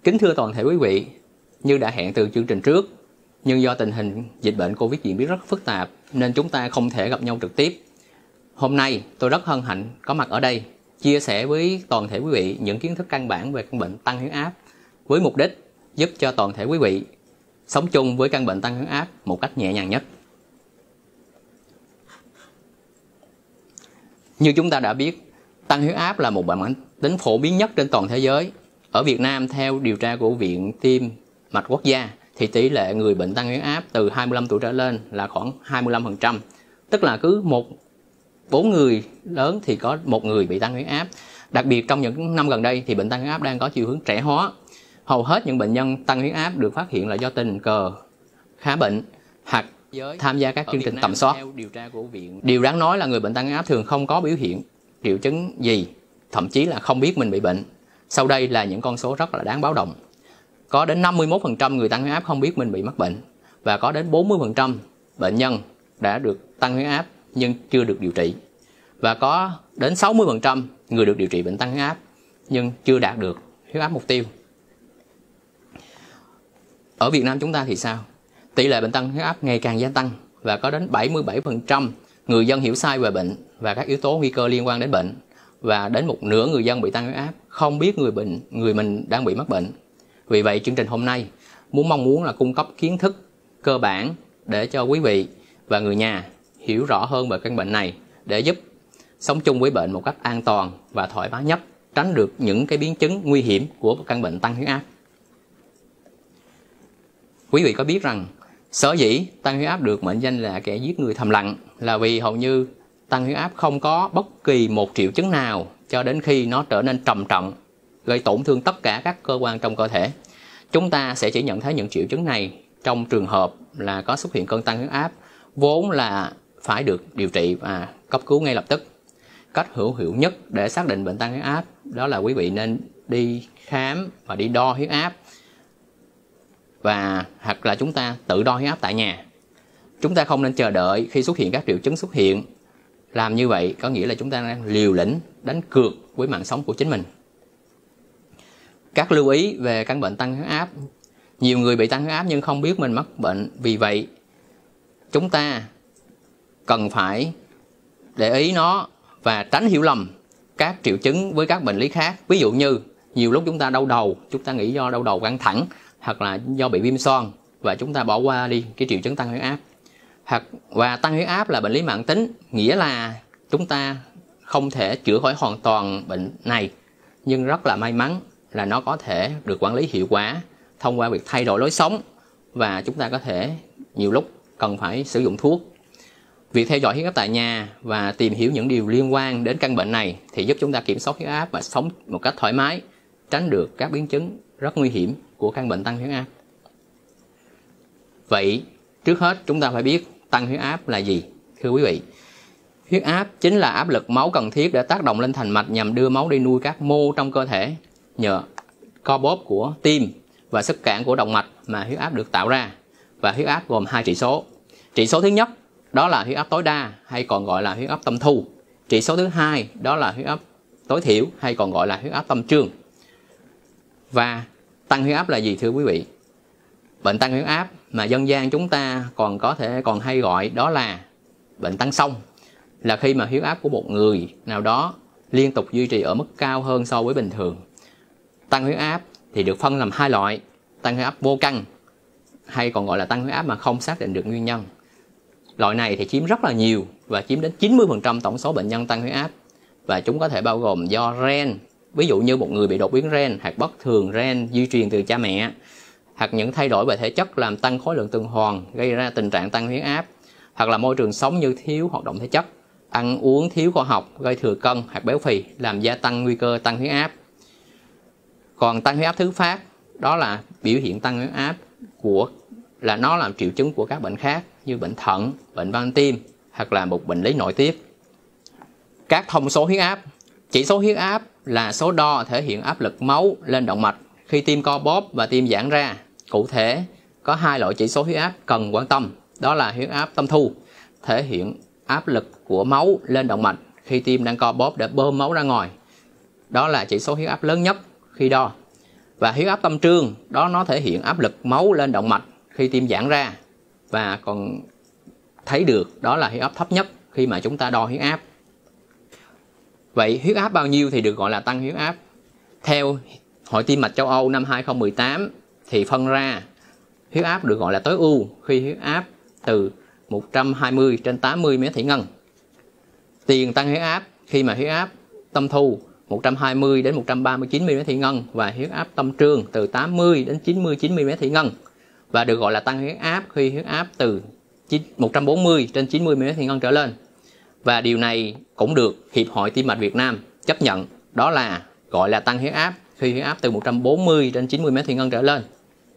Kính thưa toàn thể quý vị, như đã hẹn từ chương trình trước, nhưng do tình hình dịch bệnh Covid diễn biến rất phức tạp nên chúng ta không thể gặp nhau trực tiếp. Hôm nay tôi rất hân hạnh có mặt ở đây, chia sẻ với toàn thể quý vị những kiến thức căn bản về căn bệnh tăng huyết áp với mục đích giúp cho toàn thể quý vị sống chung với căn bệnh tăng huyết áp một cách nhẹ nhàng nhất. Như chúng ta đã biết, tăng huyết áp là một bệnh mãn tính phổ biến nhất trên toàn thế giới. Ở Việt Nam, theo điều tra của Viện Tim Mạch Quốc gia, thì tỷ lệ người bệnh tăng huyết áp từ 25 tuổi trở lên là khoảng 25%. Tức là cứ 4 người lớn thì có 1 người bị tăng huyết áp. Đặc biệt trong những năm gần đây thì bệnh tăng huyết áp đang có chiều hướng trẻ hóa. Hầu hết những bệnh nhân tăng huyết áp được phát hiện là do tình cờ khá bệnh hoặc tham gia các chương trình tầm soát. Điều đáng nói là người bệnh tăng huyết áp thường không có biểu hiện triệu chứng gì, thậm chí là không biết mình bị bệnh. Sau đây là những con số rất là đáng báo động. Có đến 51% người tăng huyết áp không biết mình bị mắc bệnh, và có đến 40% bệnh nhân đã được tăng huyết áp nhưng chưa được điều trị, và có đến 60% người được điều trị bệnh tăng huyết áp nhưng chưa đạt được huyết áp mục tiêu. Ở Việt Nam chúng ta thì sao? Tỷ lệ bệnh tăng huyết áp ngày càng gia tăng, và có đến 77% người dân hiểu sai về bệnh và các yếu tố nguy cơ liên quan đến bệnh, và đến một nửa người dân bị tăng huyết áp không biết người mình đang bị mắc bệnh. Vì vậy chương trình hôm nay mong muốn là cung cấp kiến thức cơ bản để cho quý vị và người nhà hiểu rõ hơn về căn bệnh này, để giúp sống chung với bệnh một cách an toàn và thoải mái nhất, tránh được những cái biến chứng nguy hiểm của căn bệnh tăng huyết áp. Quý vị có biết rằng sở dĩ tăng huyết áp được mệnh danh là kẻ giết người thầm lặng là vì hầu như tăng huyết áp không có bất kỳ một triệu chứng nào cho đến khi nó trở nên trầm trọng, gây tổn thương tất cả các cơ quan trong cơ thể. Chúng ta sẽ chỉ nhận thấy những triệu chứng này trong trường hợp là có xuất hiện cơn tăng huyết áp, vốn là phải được điều trị và cấp cứu ngay lập tức. Cách hữu hiệu nhất để xác định bệnh tăng huyết áp đó là quý vị nên đi khám và đi đo huyết áp, và hoặc là chúng ta tự đo huyết áp tại nhà. Chúng ta không nên chờ đợi khi xuất hiện các triệu chứng xuất hiện. Làm như vậy có nghĩa là chúng ta đang liều lĩnh đánh cược với mạng sống của chính mình. Các lưu ý về căn bệnh tăng huyết áp. Nhiều người bị tăng huyết áp nhưng không biết mình mắc bệnh. Vì vậy chúng ta cần phải để ý nó và tránh hiểu lầm các triệu chứng với các bệnh lý khác. Ví dụ như nhiều lúc chúng ta đau đầu, chúng ta nghĩ do đau đầu căng thẳng hoặc là do bị viêm xoang, và chúng ta bỏ qua đi cái triệu chứng tăng huyết áp. Và tăng huyết áp là bệnh lý mãn tính, nghĩa là chúng ta không thể chữa khỏi hoàn toàn bệnh này, nhưng rất là may mắn là nó có thể được quản lý hiệu quả thông qua việc thay đổi lối sống, và chúng ta có thể nhiều lúc cần phải sử dụng thuốc. Việc theo dõi huyết áp tại nhà và tìm hiểu những điều liên quan đến căn bệnh này thì giúp chúng ta kiểm soát huyết áp và sống một cách thoải mái, tránh được các biến chứng rất nguy hiểm của căn bệnh tăng huyết áp. Vậy trước hết chúng ta phải biết tăng huyết áp là gì, thưa quý vị. Huyết áp chính là áp lực máu cần thiết để tác động lên thành mạch nhằm đưa máu đi nuôi các mô trong cơ thể. Nhờ co bóp của tim và sức cản của động mạch mà huyết áp được tạo ra. Và huyết áp gồm 2 chỉ số. Chỉ số thứ nhất đó là huyết áp tối đa hay còn gọi là huyết áp tâm thu. Chỉ số thứ hai đó là huyết áp tối thiểu hay còn gọi là huyết áp tâm trương. Và tăng huyết áp là gì thưa quý vị? Bệnh tăng huyết áp mà dân gian chúng ta còn hay gọi đó là bệnh tăng xông, là khi mà huyết áp của một người nào đó liên tục duy trì ở mức cao hơn so với bình thường. Tăng huyết áp thì được phân làm 2 loại: tăng huyết áp vô căn hay còn gọi là tăng huyết áp mà không xác định được nguyên nhân. Loại này thì chiếm rất là nhiều và chiếm đến 90% tổng số bệnh nhân tăng huyết áp, và chúng có thể bao gồm do gen, ví dụ như một người bị đột biến gen hoặc bất thường gen di truyền từ cha mẹ, hoặc những thay đổi về thể chất làm tăng khối lượng tuần hoàn gây ra tình trạng tăng huyết áp, hoặc là môi trường sống như thiếu hoạt động thể chất, ăn uống thiếu khoa học gây thừa cân hoặc béo phì làm gia tăng nguy cơ tăng huyết áp. Còn tăng huyết áp thứ phát đó là biểu hiện tăng huyết áp là nó làm triệu chứng của các bệnh khác như bệnh thận, bệnh van tim hoặc là một bệnh lý nội tiết. Các thông số huyết áp. Chỉ số huyết áp là số đo thể hiện áp lực máu lên động mạch khi tim co bóp và tim giãn ra. Cụ thể có 2 loại chỉ số huyết áp cần quan tâm, đó là huyết áp tâm thu, thể hiện áp lực của máu lên động mạch khi tim đang co bóp để bơm máu ra ngoài. Đó là chỉ số huyết áp lớn nhất khi đo. Và huyết áp tâm trương đó nó thể hiện áp lực máu lên động mạch khi tim giãn ra, và còn thấy được đó là huyết áp thấp nhất khi mà chúng ta đo huyết áp. Vậy huyết áp bao nhiêu thì được gọi là tăng huyết áp? Theo Hội Tim mạch châu Âu năm 2018 thì phân ra huyết áp được gọi là tối ưu khi huyết áp từ 120/80 mét thủy ngân. Tiền tăng huyết áp khi mà huyết áp tâm thu 120 đến 139 mm thủy ngân, và huyết áp tâm trương từ 80 đến 99 mm thủy ngân, và được gọi là tăng huyết áp khi huyết áp từ 140/90 mm thủy ngân trở lên. Và điều này cũng được Hiệp hội Tim mạch Việt Nam chấp nhận, đó là gọi là tăng huyết áp khi huyết áp từ 140/90 mm thủy ngân trở lên.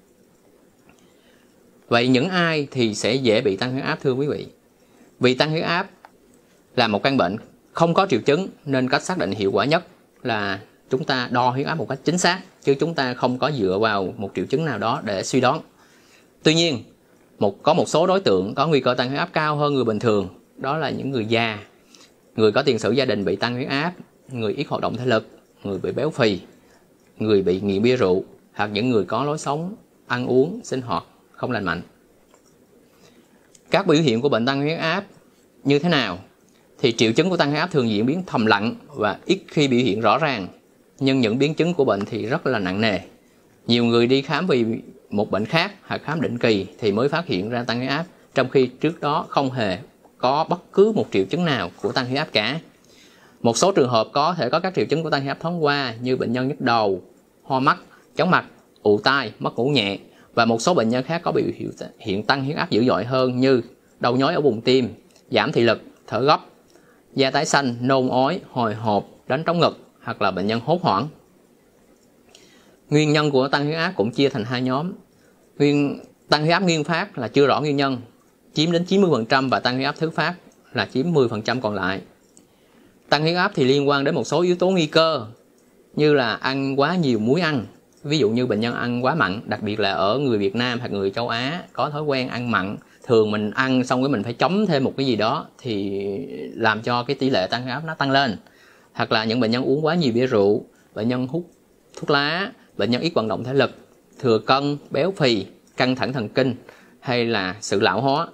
Vậy những ai thì sẽ dễ bị tăng huyết áp thưa quý vị? Vì tăng huyết áp là một căn bệnh không có triệu chứng, nên cách xác định hiệu quả nhất là chúng ta đo huyết áp một cách chính xác, chứ chúng ta không có dựa vào một triệu chứng nào đó để suy đoán. Tuy nhiên, có một số đối tượng có nguy cơ tăng huyết áp cao hơn người bình thường, đó là những người già, người có tiền sử gia đình bị tăng huyết áp, người ít hoạt động thể lực, người bị béo phì, người bị nghiện bia rượu, hoặc những người có lối sống ăn uống sinh hoạt không lành mạnh. Các biểu hiện của bệnh tăng huyết áp như thế nào? Thì triệu chứng của tăng huyết áp thường diễn biến thầm lặng và ít khi biểu hiện rõ ràng, nhưng những biến chứng của bệnh thì rất là nặng nề. Nhiều người đi khám vì một bệnh khác hoặc khám định kỳ thì mới phát hiện ra tăng huyết áp, trong khi trước đó không hề có bất cứ một triệu chứng nào của tăng huyết áp cả. Một số trường hợp có thể có các triệu chứng của tăng huyết áp thoáng qua, như bệnh nhân nhức đầu, ho mắt, chóng mặt, ù tai, mất ngủ nhẹ, và một số bệnh nhân khác có biểu hiện tăng huyết áp dữ dội hơn như đau nhói ở vùng tim, giảm thị lực, thở gấp, da tái xanh, nôn ói, hồi hộp, đánh trống ngực, hoặc là bệnh nhân hốt hoảng. Nguyên nhân của tăng huyết áp cũng chia thành hai nhóm. Tăng huyết áp nguyên phát là chưa rõ nguyên nhân, chiếm đến 90%, và tăng huyết áp thứ phát là chiếm 10% còn lại. Tăng huyết áp thì liên quan đến một số yếu tố nguy cơ, như là ăn quá nhiều muối ăn. Ví dụ như bệnh nhân ăn quá mặn, đặc biệt là ở người Việt Nam hoặc người châu Á có thói quen ăn mặn. Thường mình ăn xong mình phải chấm thêm một cái gì đó thì làm cho cái tỷ lệ tăng huyết áp nó tăng lên. Hoặc là những bệnh nhân uống quá nhiều bia rượu, bệnh nhân hút thuốc lá, bệnh nhân ít vận động thể lực, thừa cân, béo phì, căng thẳng thần kinh, hay là sự lão hóa.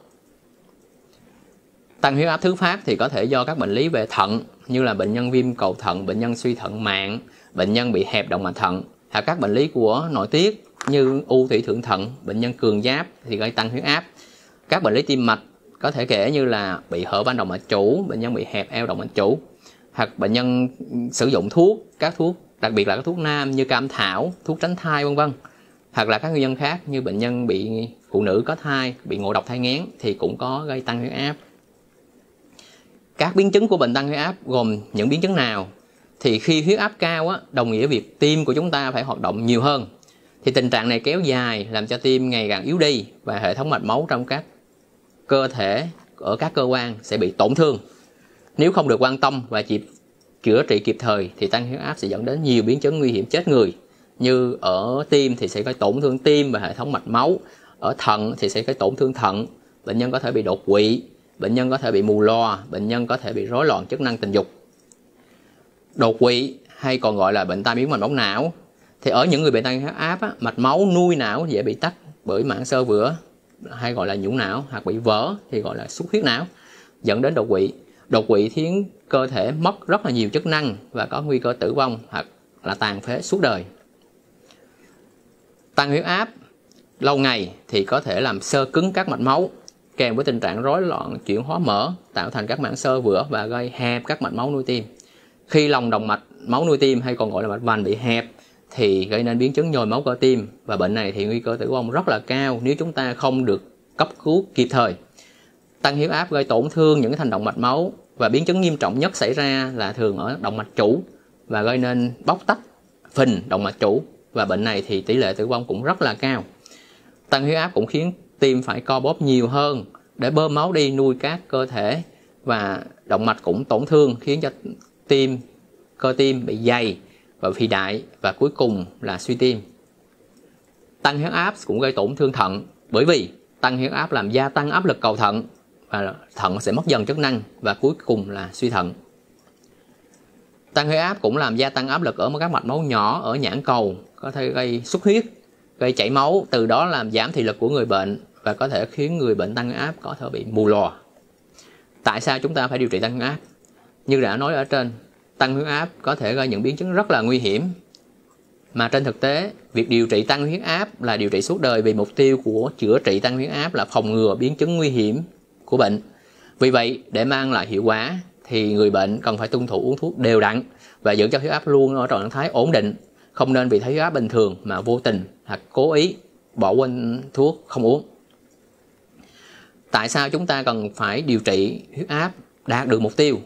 Tăng huyết áp thứ phát thì có thể do các bệnh lý về thận, như là bệnh nhân viêm cầu thận, bệnh nhân suy thận mạng, bệnh nhân bị hẹp động mạch thận, hoặc các bệnh lý của nội tiết như u thủy thượng thận, bệnh nhân cường giáp thì gây tăng huyết áp. Các bệnh lý tim mạch có thể kể như là bị hở van động mạch chủ, bệnh nhân bị hẹp eo động mạch chủ, hoặc bệnh nhân sử dụng các thuốc đặc biệt là các thuốc nam như cam thảo, thuốc tránh thai vân vân, hoặc là các nguyên nhân khác như bệnh nhân bị phụ nữ có thai bị ngộ độc thai nghén thì cũng có gây tăng huyết áp. Các biến chứng của bệnh tăng huyết áp gồm những biến chứng nào? Thì khi huyết áp cao đồng nghĩa việc tim của chúng ta phải hoạt động nhiều hơn. Thì tình trạng này kéo dài làm cho tim ngày càng yếu đi, và hệ thống mạch máu trong các cơ thể ở các cơ quan sẽ bị tổn thương. Nếu không được quan tâm và chữa trị kịp thời thì tăng huyết áp sẽ dẫn đến nhiều biến chứng nguy hiểm chết người. Như ở tim thì sẽ gây tổn thương tim và hệ thống mạch máu. Ở thận thì sẽ gây tổn thương thận. Bệnh nhân có thể bị đột quỵ, bệnh nhân có thể bị mù loà, bệnh nhân có thể bị rối loạn chức năng tình dục. Đột quỵ hay còn gọi là bệnh tai biến mạch máu não thì ở những người bị tăng huyết áp mạch máu nuôi não dễ bị tắc bởi mảng xơ vữa hay gọi là nhũ não, hoặc bị vỡ thì gọi là xuất huyết não, dẫn đến đột quỵ. Đột quỵ khiến cơ thể mất rất là nhiều chức năng và có nguy cơ tử vong hoặc là tàn phế suốt đời. Tăng huyết áp lâu ngày thì có thể làm xơ cứng các mạch máu, kèm với tình trạng rối loạn chuyển hóa mỡ, tạo thành các mảng xơ vữa và gây hẹp các mạch máu nuôi tim. Khi lòng động mạch máu nuôi tim hay còn gọi là mạch vành bị hẹp thì gây nên biến chứng nhồi máu cơ tim, và bệnh này thì nguy cơ tử vong rất là cao nếu chúng ta không được cấp cứu kịp thời. Tăng huyết áp gây tổn thương những thành động mạch máu, và biến chứng nghiêm trọng nhất xảy ra là thường ở động mạch chủ và gây nên bóc tách, phình động mạch chủ, và bệnh này thì tỷ lệ tử vong cũng rất là cao. Tăng huyết áp cũng khiến tim phải co bóp nhiều hơn để bơm máu đi nuôi các cơ thể, và động mạch cũng tổn thương khiến cho cơ tim bị dày và phì đại, và cuối cùng là suy tim. Tăng huyết áp cũng gây tổn thương thận, bởi vì tăng huyết áp làm gia tăng áp lực cầu thận và thận sẽ mất dần chức năng, và cuối cùng là suy thận. Tăng huyết áp cũng làm gia tăng áp lực ở các mạch máu nhỏ ở nhãn cầu, có thể gây xuất huyết, gây chảy máu, từ đó làm giảm thị lực của người bệnh và có thể khiến người bệnh tăng huyết áp có thể bị mù lòa. Tại sao chúng ta phải điều trị tăng huyết áp? Như đã nói ở trên, tăng huyết áp có thể gây những biến chứng rất là nguy hiểm. Mà trên thực tế, việc điều trị tăng huyết áp là điều trị suốt đời, vì mục tiêu của chữa trị tăng huyết áp là phòng ngừa biến chứng nguy hiểm của bệnh. Vì vậy, để mang lại hiệu quả thì người bệnh cần phải tuân thủ uống thuốc đều đặn và giữ cho huyết áp luôn ở trạng thái ổn định, không nên vì thấy huyết áp bình thường mà vô tình hoặc cố ý bỏ quên thuốc không uống. Tại sao chúng ta cần phải điều trị huyết áp đạt được mục tiêu?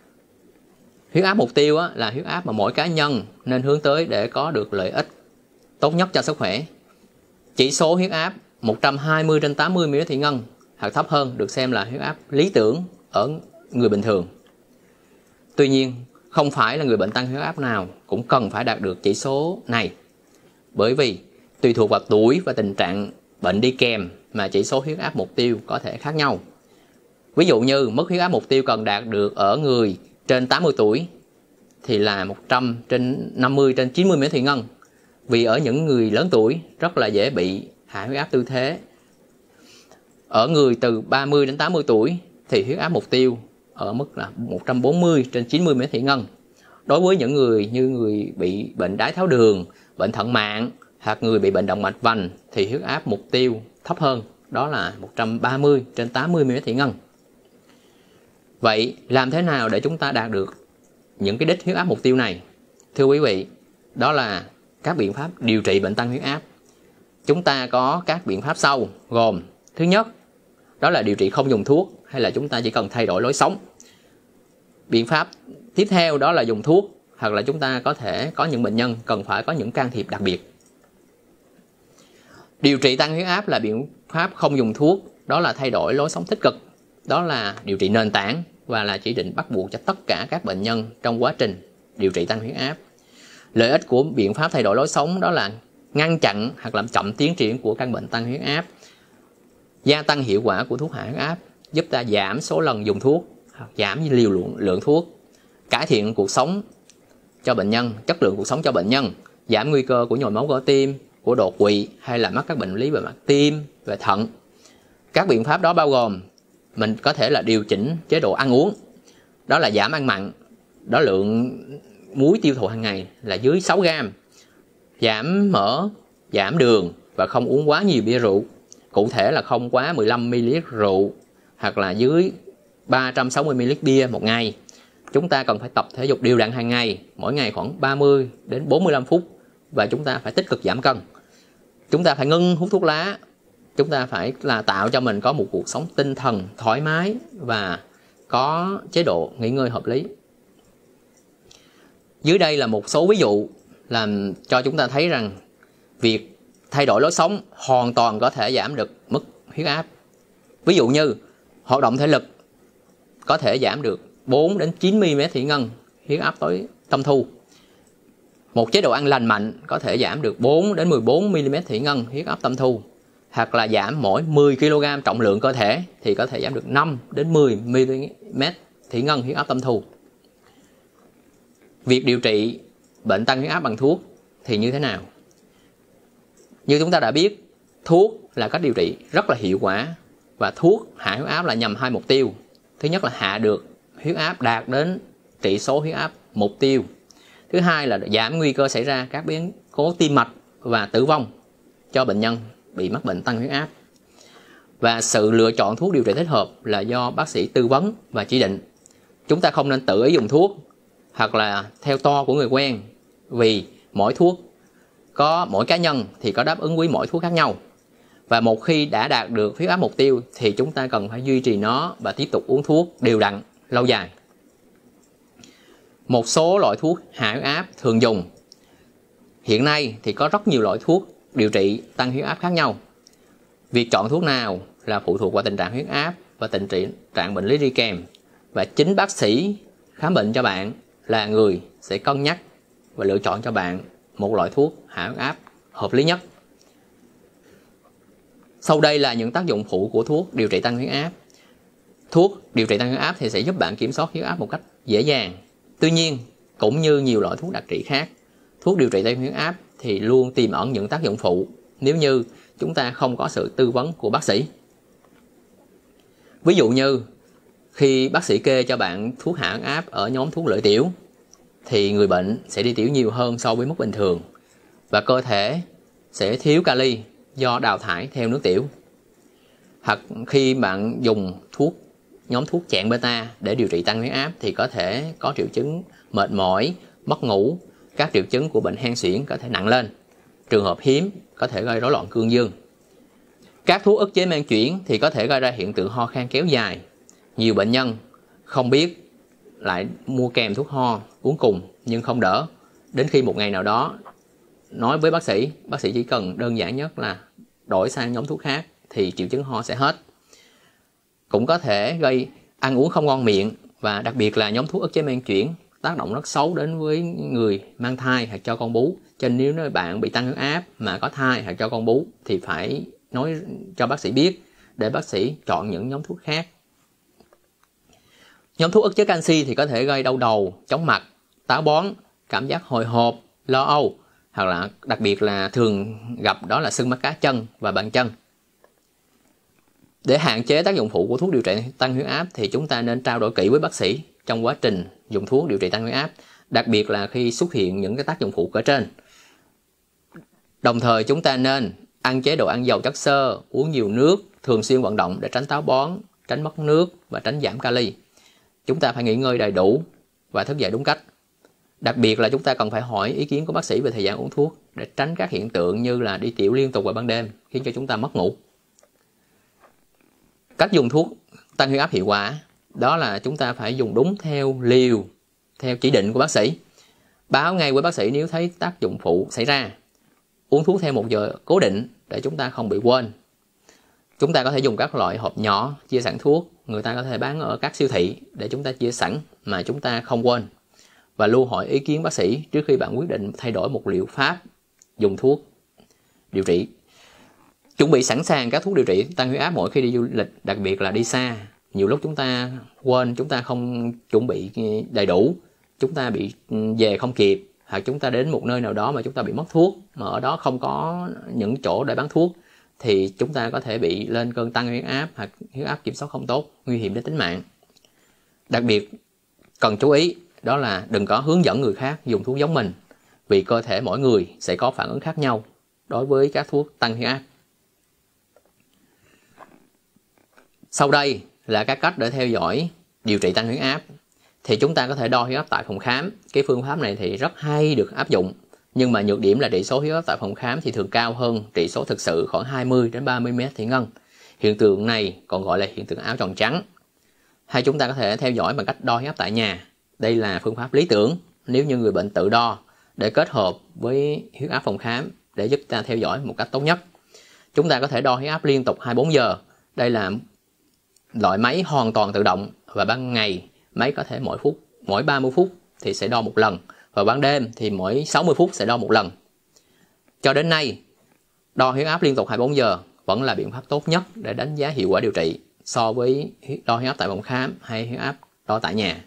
Huyết áp mục tiêu là huyết áp mà mỗi cá nhân nên hướng tới để có được lợi ích tốt nhất cho sức khỏe. Chỉ số huyết áp 120/80 ml thủy ngân hoặc thấp hơn được xem là huyết áp lý tưởng ở người bình thường. Tuy nhiên, không phải là người bệnh tăng huyết áp nào cũng cần phải đạt được chỉ số này, bởi vì tùy thuộc vào tuổi và tình trạng bệnh đi kèm mà chỉ số huyết áp mục tiêu có thể khác nhau. Ví dụ như mức huyết áp mục tiêu cần đạt được ở người trên 80 tuổi thì là 150/90 ml thủy ngân. Vì ở những người lớn tuổi rất là dễ bị hạ huyết áp tư thế. Ở người từ 30 đến 80 tuổi thì huyết áp mục tiêu ở mức là 140/90 ml thủy ngân. Đối với những người như người bị bệnh đái tháo đường, bệnh thận mạn hoặc người bị bệnh động mạch vành thì huyết áp mục tiêu thấp hơn, đó là 130/80 ml thủy ngân. Vậy làm thế nào để chúng ta đạt được những cái đích huyết áp mục tiêu này? Thưa quý vị, đó là các biện pháp điều trị bệnh tăng huyết áp. Chúng ta có các biện pháp sau, gồm thứ nhất, đó là điều trị không dùng thuốc, hay là chúng ta chỉ cần thay đổi lối sống. Biện pháp tiếp theo đó là dùng thuốc, hoặc là chúng ta có thể có những bệnh nhân cần phải có những can thiệp đặc biệt. Điều trị tăng huyết áp là biện pháp không dùng thuốc, đó là thay đổi lối sống tích cực, đó là điều trị nền tảng và là chỉ định bắt buộc cho tất cả các bệnh nhân trong quá trình điều trị tăng huyết áp. Lợi ích của biện pháp thay đổi lối sống đó là ngăn chặn hoặc làm chậm tiến triển của căn bệnh tăng huyết áp, gia tăng hiệu quả của thuốc hạ huyết áp, giúp ta giảm số lần dùng thuốc, giảm liều lượng thuốc, cải thiện cuộc sống cho bệnh nhân, chất lượng cuộc sống cho bệnh nhân, giảm nguy cơ của nhồi máu cơ tim, của đột quỵ hay là mắc các bệnh lý về mặt tim, về thận. Các biện pháp đó bao gồm mình có thể là điều chỉnh chế độ ăn uống, đó là giảm ăn mặn, đó lượng muối tiêu thụ hàng ngày là dưới 6 gram, giảm mỡ, giảm đường và không uống quá nhiều bia rượu, cụ thể là không quá 15 ml rượu hoặc là dưới 360 ml bia một ngày. Chúng ta cần phải tập thể dục đều đặn hàng ngày, mỗi ngày khoảng 30 đến 45 phút và chúng ta phải tích cực giảm cân. Chúng ta phải ngưng hút thuốc lá. Chúng ta phải là tạo cho mình có một cuộc sống tinh thần thoải mái và có chế độ nghỉ ngơi hợp lý. Dưới đây là một số ví dụ làm cho chúng ta thấy rằng việc thay đổi lối sống hoàn toàn có thể giảm được mức huyết áp. Ví dụ như hoạt động thể lực có thể giảm được 4 đến 9 ml thủy ngân huyết áp tối tâm thu. Một chế độ ăn lành mạnh có thể giảm được 4 đến 14 ml thủy ngân huyết áp tâm thu. Hoặc là giảm mỗi 10 kg trọng lượng cơ thể thì có thể giảm được 5 đến 10 ml thủy ngân huyết áp tâm thu. Việc điều trị bệnh tăng huyết áp bằng thuốc thì như thế nào? Như chúng ta đã biết, thuốc là cách điều trị rất là hiệu quả và thuốc hạ huyết áp là nhằm hai mục tiêu. Thứ nhất là hạ được huyết áp đạt đến chỉ số huyết áp mục tiêu. Thứ hai là giảm nguy cơ xảy ra các biến cố tim mạch và tử vong cho bệnh nhân bị mắc bệnh tăng huyết áp. Và sự lựa chọn thuốc điều trị thích hợp là do bác sĩ tư vấn và chỉ định. Chúng ta không nên tự ý dùng thuốc hoặc là theo to của người quen, vì mỗi cá nhân thì có đáp ứng với mỗi thuốc khác nhau. Và một khi đã đạt được huyết áp mục tiêu thì chúng ta cần phải duy trì nó và tiếp tục uống thuốc đều đặn lâu dài. Một số loại thuốc hạ huyết áp thường dùng. Hiện nay thì có rất nhiều loại thuốc điều trị tăng huyết áp khác nhau. Việc chọn thuốc nào là phụ thuộc vào tình trạng huyết áp và tình trạng bệnh lý đi kèm. Và chính bác sĩ khám bệnh cho bạn là người sẽ cân nhắc và lựa chọn cho bạn một loại thuốc hạ huyết áp hợp lý nhất. Sau đây là những tác dụng phụ của thuốc điều trị tăng huyết áp. Thuốc điều trị tăng huyết áp thì sẽ giúp bạn kiểm soát huyết áp một cách dễ dàng. Tuy nhiên, Cũng như nhiều loại thuốc đặc trị khác, thuốc điều trị tăng huyết áp thì luôn tiềm ẩn những tác dụng phụ nếu như chúng ta không có sự tư vấn của bác sĩ. Ví dụ như khi bác sĩ kê cho bạn thuốc hạ huyết áp ở nhóm thuốc lợi tiểu thì người bệnh sẽ đi tiểu nhiều hơn so với mức bình thường và cơ thể sẽ thiếu kali do đào thải theo nước tiểu. Hoặc khi bạn dùng nhóm thuốc chẹn beta để điều trị tăng huyết áp thì có thể có triệu chứng mệt mỏi, mất ngủ, các triệu chứng của bệnh hen suyễn có thể nặng lên. Trường hợp hiếm có thể gây rối loạn cương dương. Các thuốc ức chế men chuyển thì có thể gây ra hiện tượng ho khan kéo dài. Nhiều bệnh nhân không biết lại mua kèm thuốc ho uống cùng nhưng không đỡ. Đến khi một ngày nào đó nói với bác sĩ chỉ cần đơn giản nhất là đổi sang nhóm thuốc khác thì triệu chứng ho sẽ hết. Cũng có thể gây ăn uống không ngon miệng, và đặc biệt là nhóm thuốc ức chế men chuyển tác động rất xấu đến với người mang thai hoặc cho con bú. Cho nên nếu bạn bị tăng huyết áp mà có thai hoặc cho con bú thì phải nói cho bác sĩ biết để bác sĩ chọn những nhóm thuốc khác. Nhóm thuốc ức chế canxi thì có thể gây đau đầu, chóng mặt, táo bón, cảm giác hồi hộp, lo âu, hoặc là đặc biệt là thường gặp đó là sưng mắt cá chân và bàn chân. Để hạn chế tác dụng phụ của thuốc điều trị tăng huyết áp thì chúng ta nên trao đổi kỹ với bác sĩ trong quá trình dùng thuốc điều trị tăng huyết áp, đặc biệt là khi xuất hiện những cái tác dụng phụ ở trên. Đồng thời chúng ta nên ăn chế độ ăn giàu chất xơ, uống nhiều nước, thường xuyên vận động để tránh táo bón, tránh mất nước và tránh giảm kali. Chúng ta phải nghỉ ngơi đầy đủ và thức dậy đúng cách. Đặc biệt là chúng ta cần phải hỏi ý kiến của bác sĩ về thời gian uống thuốc để tránh các hiện tượng như là đi tiểu liên tục vào ban đêm khiến cho chúng ta mất ngủ. Cách dùng thuốc tăng huyết áp hiệu quả đó là chúng ta phải dùng đúng theo liều, theo chỉ định của bác sĩ. Báo ngay với bác sĩ nếu thấy tác dụng phụ xảy ra. Uống thuốc theo một giờ cố định để chúng ta không bị quên. Chúng ta có thể dùng các loại hộp nhỏ chia sẵn thuốc, người ta có thể bán ở các siêu thị để chúng ta chia sẵn mà chúng ta không quên. Và luôn hỏi ý kiến bác sĩ trước khi bạn quyết định thay đổi một liệu pháp dùng thuốc điều trị. Chuẩn bị sẵn sàng các thuốc điều trị tăng huyết áp mỗi khi đi du lịch, đặc biệt là đi xa. Nhiều lúc chúng ta quên, chúng ta không chuẩn bị đầy đủ, chúng ta bị về không kịp, hoặc chúng ta đến một nơi nào đó mà chúng ta bị mất thuốc, mà ở đó không có những chỗ để bán thuốc, thì chúng ta có thể bị lên cơn tăng huyết áp hoặc huyết áp kiểm soát không tốt, nguy hiểm đến tính mạng. Đặc biệt cần chú ý đó là đừng có hướng dẫn người khác dùng thuốc giống mình, vì cơ thể mỗi người sẽ có phản ứng khác nhau đối với các thuốc tăng huyết áp. Sau đây là các cách để theo dõi điều trị tăng huyết áp. Thì chúng ta có thể đo huyết áp tại phòng khám. Cái phương pháp này thì rất hay được áp dụng, nhưng mà nhược điểm là trị số huyết áp tại phòng khám thì thường cao hơn trị số thực sự khoảng 20 đến 30 mét thủy ngân. Hiện tượng này còn gọi là hiện tượng áo tròn trắng. Hay chúng ta có thể theo dõi bằng cách đo huyết áp tại nhà. Đây là phương pháp lý tưởng nếu như người bệnh tự đo để kết hợp với huyết áp phòng khám để giúp ta theo dõi một cách tốt nhất. Chúng ta có thể đo huyết áp liên tục 24 giờ. Đây là loại máy hoàn toàn tự động, và ban ngày máy có thể mỗi 30 phút thì sẽ đo một lần, và ban đêm thì mỗi 60 phút sẽ đo một lần. Cho đến nay, đo huyết áp liên tục 24 giờ vẫn là biện pháp tốt nhất để đánh giá hiệu quả điều trị so với đo huyết áp tại phòng khám hay huyết áp đo tại nhà.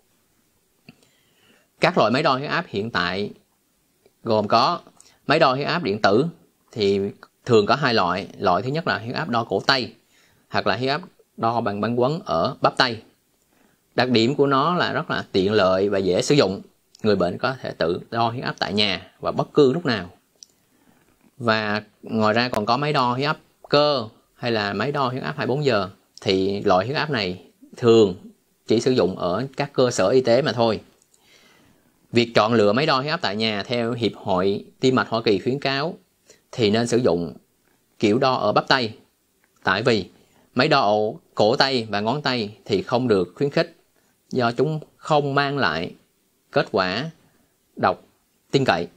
Các loại máy đo huyết áp hiện tại gồm có máy đo huyết áp điện tử thì thường có hai loại. Loại thứ nhất là huyết áp đo cổ tay, hoặc là huyết áp đo bằng băng quấn ở bắp tay. Đặc điểm của nó là rất là tiện lợi và dễ sử dụng. Người bệnh có thể tự đo huyết áp tại nhà và bất cứ lúc nào. Và ngoài ra còn có máy đo huyết áp cơ hay là máy đo huyết áp 24 giờ. Thì loại huyết áp này thường chỉ sử dụng ở các cơ sở y tế mà thôi. Việc chọn lựa máy đo huyết áp tại nhà theo Hiệp hội Tim mạch Hoa Kỳ khuyến cáo thì nên sử dụng kiểu đo ở bắp tay. Tại vì máy đo ở cổ tay và ngón tay thì không được khuyến khích, do chúng không mang lại kết quả đọc tin cậy.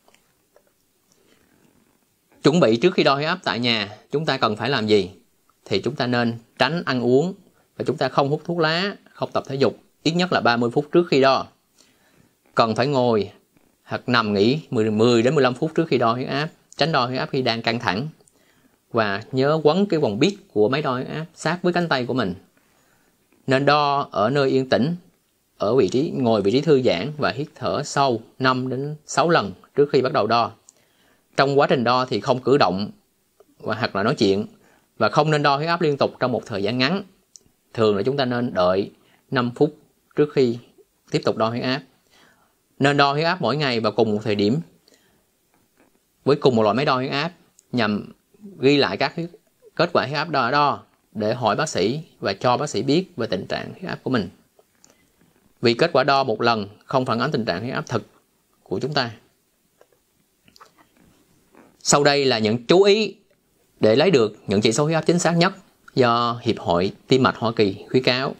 Chuẩn bị trước khi đo huyết áp tại nhà, chúng ta cần phải làm gì? Thì chúng ta nên tránh ăn uống, và chúng ta không hút thuốc lá, không tập thể dục ít nhất là 30 phút trước khi đo. Cần phải ngồi hoặc nằm nghỉ 10 đến 15 phút trước khi đo huyết áp, tránh đo huyết áp khi đang căng thẳng. Và nhớ quấn cái vòng bít của máy đo huyết áp sát với cánh tay của mình. Nên đo ở nơi yên tĩnh, ở ngồi vị trí thư giãn và hít thở sâu 5 đến 6 lần trước khi bắt đầu đo. Trong quá trình đo thì không cử động hoặc là nói chuyện, và không nên đo huyết áp liên tục trong một thời gian ngắn. Thường là chúng ta nên đợi 5 phút trước khi tiếp tục đo huyết áp. Nên đo huyết áp mỗi ngày vào cùng một thời điểm với cùng một loại máy đo huyết áp, nhằm ghi lại các kết quả huyết áp đo để hỏi bác sĩ và cho bác sĩ biết về tình trạng huyết áp của mình. Vì kết quả đo một lần không phản ánh tình trạng huyết áp thực của chúng ta. Sau đây là những chú ý để lấy được những chỉ số huyết áp chính xác nhất do Hiệp hội Tim mạch Hoa Kỳ khuyến cáo.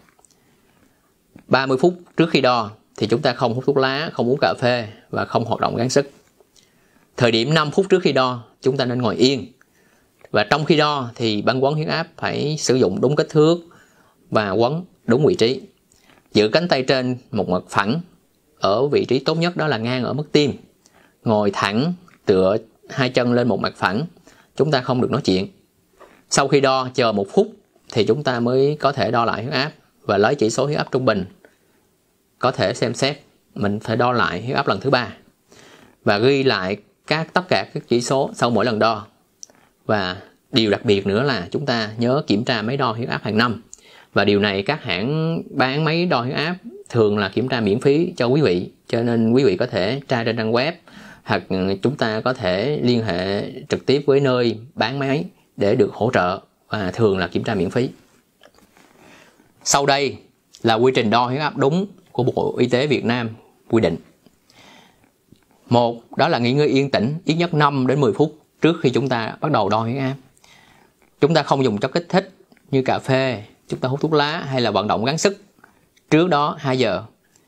30 phút trước khi đo thì chúng ta không hút thuốc lá, không uống cà phê và không hoạt động gắng sức. Thời điểm 5 phút trước khi đo, chúng ta nên ngồi yên. Và trong khi đo thì băng quấn huyết áp phải sử dụng đúng kích thước và quấn đúng vị trí. Giữ cánh tay trên một mặt phẳng, ở vị trí tốt nhất đó là ngang ở mức tim. Ngồi thẳng, tựa hai chân lên một mặt phẳng. Chúng ta không được nói chuyện. Sau khi đo chờ 1 phút thì chúng ta mới có thể đo lại huyết áp và lấy chỉ số huyết áp trung bình. Có thể xem xét mình phải đo lại huyết áp lần thứ 3 và ghi lại tất cả các chỉ số sau mỗi lần đo. Và điều đặc biệt nữa là chúng ta nhớ kiểm tra máy đo huyết áp hàng năm. Và điều này các hãng bán máy đo huyết áp thường là kiểm tra miễn phí cho quý vị, cho nên quý vị có thể tra trên trang web hoặc chúng ta có thể liên hệ trực tiếp với nơi bán máy để được hỗ trợ, và thường là kiểm tra miễn phí. Sau đây là quy trình đo huyết áp đúng của Bộ Y tế Việt Nam quy định. 1. Đó là nghỉ ngơi yên tĩnh ít nhất 5 đến 10 phút trước khi chúng ta bắt đầu đo huyết áp. Chúng ta không dùng chất kích thích như cà phê, chúng ta hút thuốc lá hay là vận động gắng sức trước đó 2 giờ.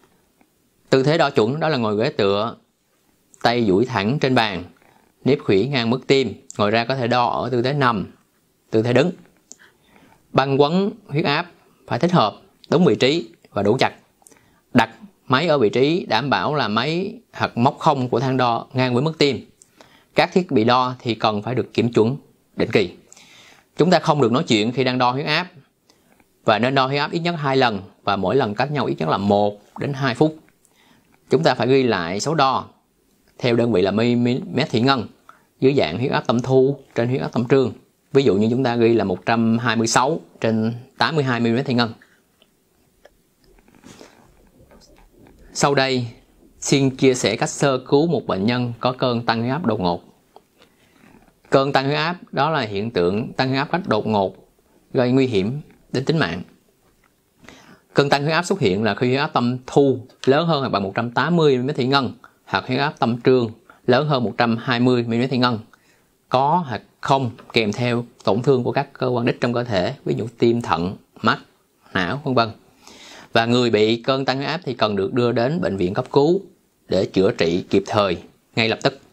Tư thế đo chuẩn đó là ngồi ghế tựa, tay duỗi thẳng trên bàn, nếp khuỷu ngang mức tim. Ngồi ra có thể đo ở tư thế nằm, tư thế đứng. Băng quấn huyết áp phải thích hợp, đúng vị trí và đủ chặt. Đặt máy ở vị trí đảm bảo là máy hoặc móc không của thang đo ngang với mức tim. Các thiết bị đo thì cần phải được kiểm chuẩn định kỳ. Chúng ta không được nói chuyện khi đang đo huyết áp và nên đo huyết áp ít nhất 2 lần và mỗi lần cách nhau ít nhất là 1 đến 2 phút. Chúng ta phải ghi lại số đo theo đơn vị là mm thủy ngân dưới dạng huyết áp tâm thu trên huyết áp tâm trương. Ví dụ như chúng ta ghi là 126 trên 82 mm thủy ngân. Sau đây xin chia sẻ cách sơ cứu một bệnh nhân có cơn tăng huyết áp đột ngột. Cơn tăng huyết áp đó là hiện tượng tăng huyết áp cách đột ngột gây nguy hiểm đến tính mạng. Cơn tăng huyết áp xuất hiện là khi huyết áp tâm thu lớn hơn hoặc bằng 180 mm thủy ngân hoặc huyết áp tâm trương lớn hơn 120 mm thủy ngân, có hoặc không kèm theo tổn thương của các cơ quan đích trong cơ thể, ví dụ tim, thận, mắt, não, vân vân. Và người bị cơn tăng huyết áp thì cần được đưa đến bệnh viện cấp cứu để chữa trị kịp thời ngay lập tức.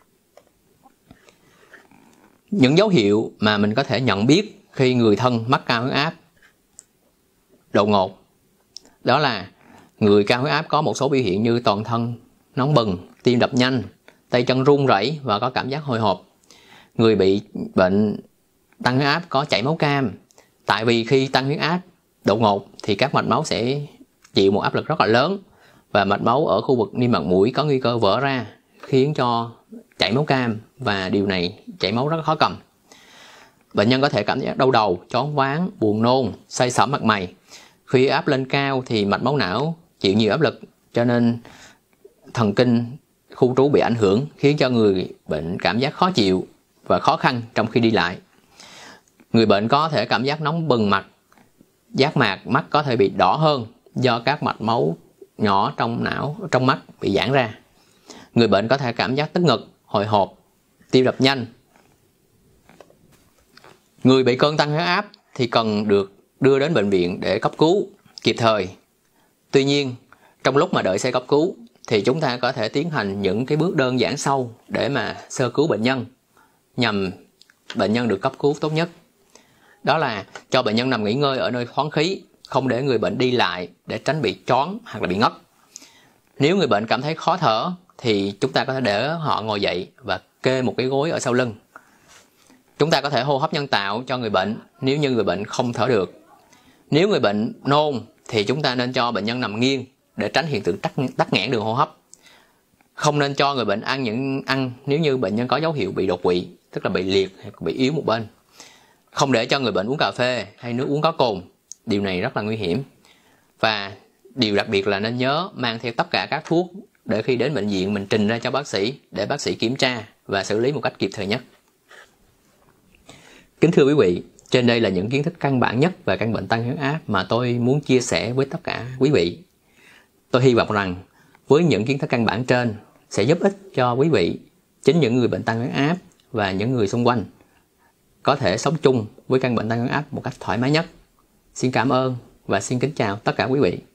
Những dấu hiệu mà mình có thể nhận biết khi người thân mắc cao huyết áp đột ngột đó là người cao huyết áp có một số biểu hiện như toàn thân nóng bừng, tim đập nhanh, tay chân run rẩy và có cảm giác hồi hộp. Người bị bệnh tăng huyết áp có chảy máu cam, tại vì khi tăng huyết áp đột ngột thì các mạch máu sẽ chịu một áp lực rất là lớn và mạch máu ở khu vực niêm mạc mũi có nguy cơ vỡ ra, khiến cho chảy máu cam, và điều này chảy máu rất khó cầm. Bệnh nhân có thể cảm giác đau đầu, choáng váng, buồn nôn, say sẩm mặt mày. Khi áp lên cao thì mạch máu não chịu nhiều áp lực, cho nên thần kinh khu trú bị ảnh hưởng, khiến cho người bệnh cảm giác khó chịu và khó khăn trong khi đi lại. Người bệnh có thể cảm giác nóng bừng mặt, giác mạc mắt có thể bị đỏ hơn do các mạch máu nhỏ trong mắt bị giãn ra. Người bệnh có thể cảm giác tức ngực, hồi hộp, tim đập nhanh. Người bị cơn tăng huyết áp thì cần được đưa đến bệnh viện để cấp cứu kịp thời. Tuy nhiên, trong lúc mà đợi xe cấp cứu thì chúng ta có thể tiến hành những cái bước đơn giản sau để mà sơ cứu bệnh nhân, nhằm bệnh nhân được cấp cứu tốt nhất. Đó là cho bệnh nhân nằm nghỉ ngơi ở nơi thoáng khí, không để người bệnh đi lại để tránh bị choáng hoặc là bị ngất. Nếu người bệnh cảm thấy khó thở thì chúng ta có thể để họ ngồi dậy và kê một cái gối ở sau lưng. Chúng ta có thể hô hấp nhân tạo cho người bệnh nếu như người bệnh không thở được. Nếu người bệnh nôn thì chúng ta nên cho bệnh nhân nằm nghiêng để tránh hiện tượng tắc nghẽn đường hô hấp. Không nên cho người bệnh ăn nếu như bệnh nhân có dấu hiệu bị đột quỵ, tức là bị liệt hay bị yếu một bên. Không để cho người bệnh uống cà phê hay nước uống có cồn. Điều này rất là nguy hiểm. Và điều đặc biệt là nên nhớ mang theo tất cả các thuốc để khi đến bệnh viện mình trình ra cho bác sĩ để bác sĩ kiểm tra và xử lý một cách kịp thời nhất. Kính thưa quý vị, trên đây là những kiến thức căn bản nhất về căn bệnh tăng huyết áp mà tôi muốn chia sẻ với tất cả quý vị. Tôi hy vọng rằng với những kiến thức căn bản trên sẽ giúp ích cho quý vị, chính những người bệnh tăng huyết áp và những người xung quanh có thể sống chung với căn bệnh tăng huyết áp một cách thoải mái nhất. Xin cảm ơn và xin kính chào tất cả quý vị.